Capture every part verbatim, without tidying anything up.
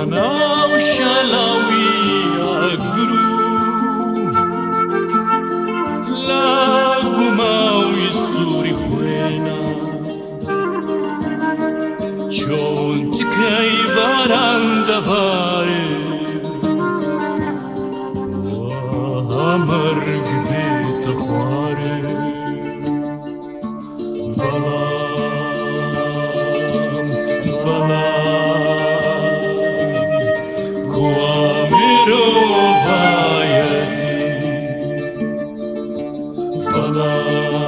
milyona و şalawî agirû la gumanî sorî xwêne çûn tikeyî baran debarê wiha merg dêta xwarê Belam Belam Kuwa mirovayetî Belam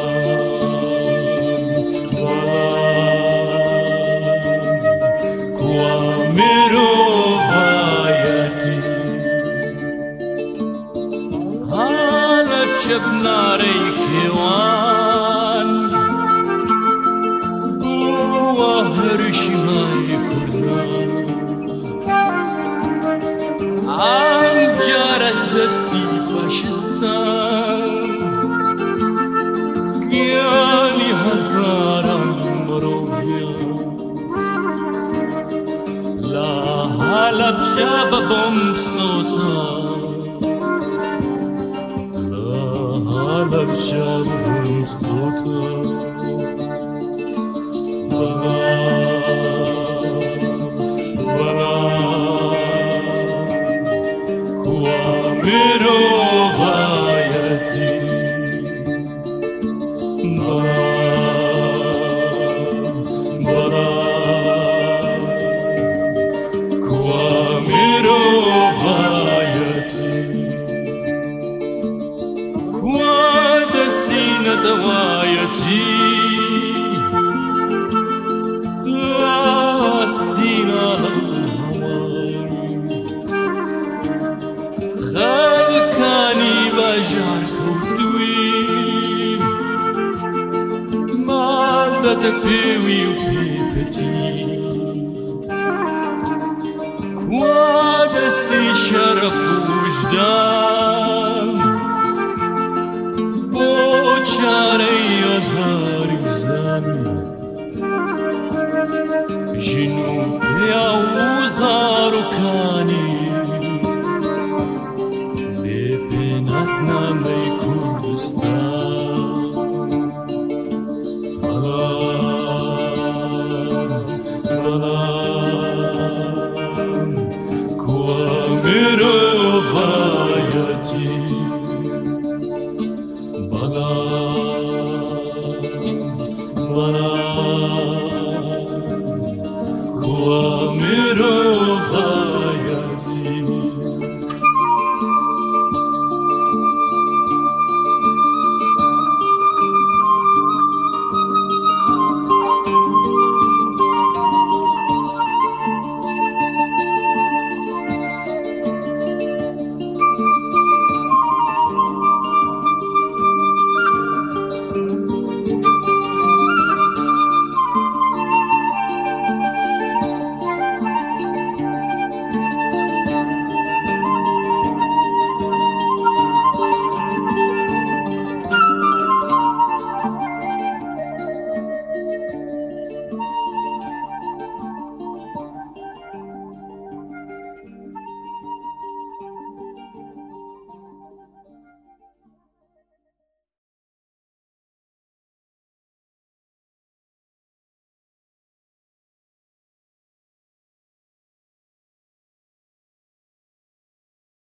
Belam Kuwa mirovayetî Helepçe binarê Ciwan Herşimay kurdan Amcar az desti faşistan Giyani hazaran mirovya La Helebçe babam sota La Helebçe babam sota mirovayetî Belam Belam Kuwa mirovayetî Kuwa desîne dewayetî La sîna خلکانی باجار کردوی مادت پیوی و پیپتی کوا دستی شرف وجدان بو چاره ازاری زن جنوب یا وزارو کانی Asname Kurdistan Belam Belam Kuwa mirovayetî Belam Belam Kuwa mirovayetî